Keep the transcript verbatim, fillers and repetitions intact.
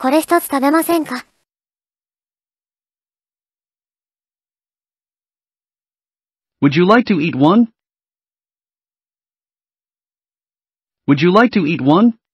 これ一つ食べませんか? Would you like to eat one? Would you like to eat one?